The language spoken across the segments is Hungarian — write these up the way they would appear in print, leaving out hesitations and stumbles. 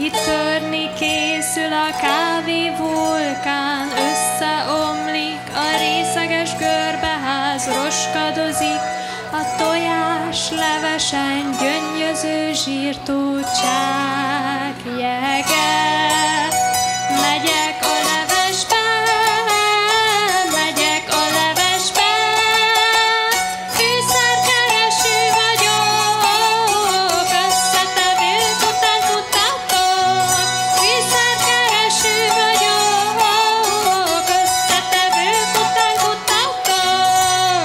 törni készül a kávé vulkán, összeomlik a részeges görbeház, roskadozik a tojás levesen, gönnyöző zsírtócsák jege. Megyek a levesbe, megyek a levesbe, fűszerkereső vagyok, összetevők után kutatok. Fűszerkereső vagyok, összetevők után kutatok.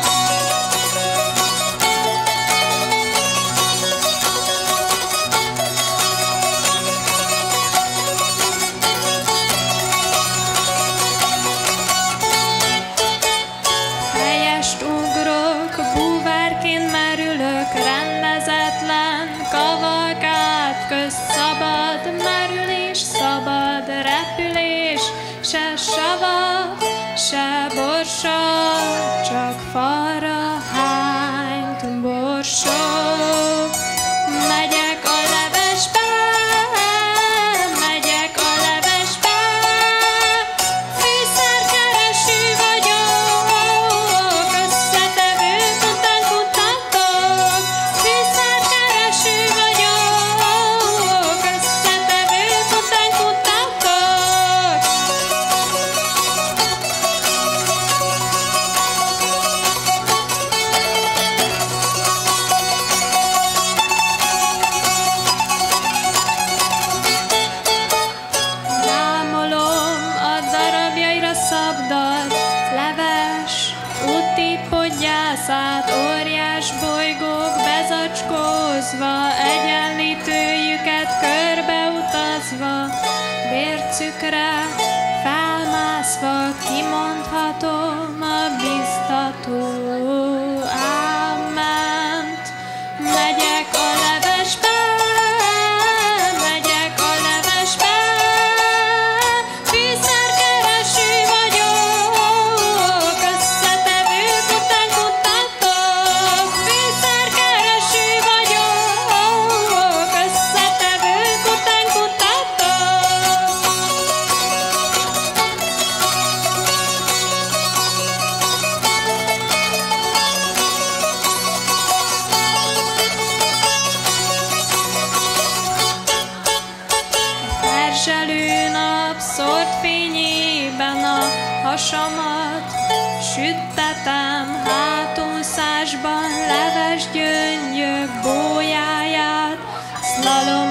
Helyest ugrok, búvárként merülök, rendezetlen kavalkád közt, szabad merülés, szabad repülés, se sava, se borsa, csak falra hányt borsok. Megyek a levesbe, megyek a levesbe, fűszerkereső vagyok, összetevők után kutatok. Fűszerkereső vagyok, összetevők után kutatok. Lámolom a darabjaira szabdalt leves, úti podgyászát, óriás bolygók bezacskózva, egyenlítőjüket körbeutazva, bércükre felmászva, kimondhatom a biztató áment. Megyek a levesbe, megyek a levesbe, fűszerkereső vagyok, összetevők után kutatok. Fűszerkereső vagyok, összetevők után kutatok. Perzselő nap szórt fényében a hasamat, süttetem hátúszásban leves gyöngyök bójáját, szlalom